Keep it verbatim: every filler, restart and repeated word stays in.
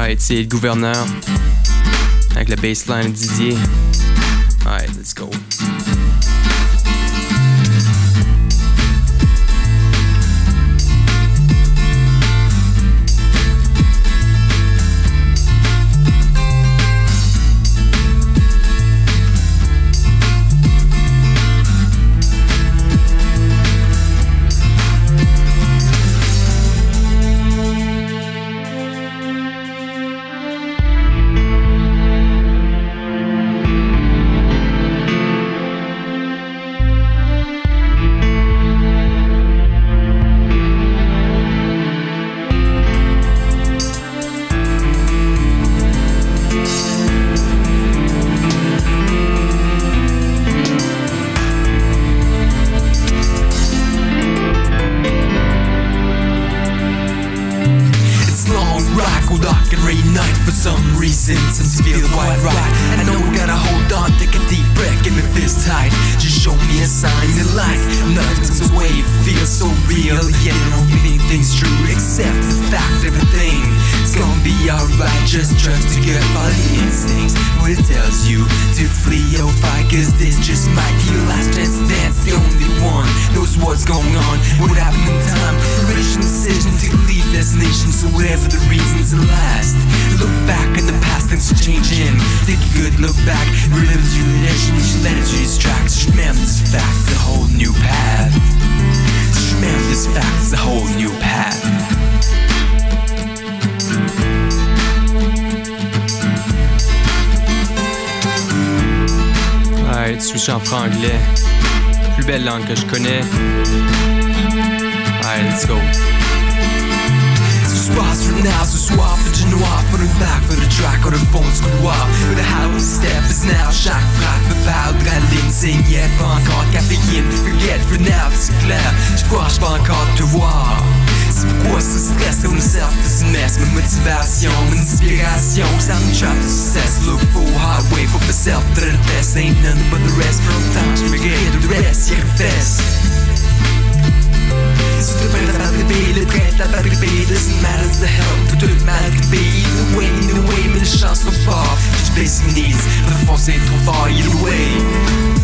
Alright, c'est le gouverneur avec la bassline de Didier. Alright, let's go. Dark and rainy night for some reason, since feel quite right. I know I gotta hold on, take a deep breath, get my fist tight. Just show me a sign of light. Nothing's away, it feels so real. Yet I don't think things true, except the fact everything it's gonna be alright. Just trust to get all the instincts. What it tells you to flee or fight, cause this just might be your last chance. That's the only one knows what's going on. What happened in time, original decision to leave destination. So whatever the reasons at last, look back in the past, things are changing. Take a good look back, relive your tradition, you should let it distract. Just remember this fact, it's a whole new path. Just remember this fact, it's a whole new path. Alright, switch en franglais. Plus belle langue que je connais. Alright, let's go. Spots from now, so swap for Genoa, put it back for the track or the phone screw up. With a house step is now, chaque frappe me parle de la ligne, signait pas encore caféine. Forget for now, c'est clair, j'pense pas encore te voir. C'est pourquoi ce stress on the self this mess. Ma motivation, mon inspiration, sound trap to success. Look for a hard way for myself to the best. Ain't nothing but the rest from time, j'forget the rest, yeah confess. Si tu prêt à battre le pays, le prêt à battre le pays, doesn't matter the hell, tout le mal que le pays. Either way, either way, mais les chances sont fortes. Just basic needs, le fond c'est trop fort, either way.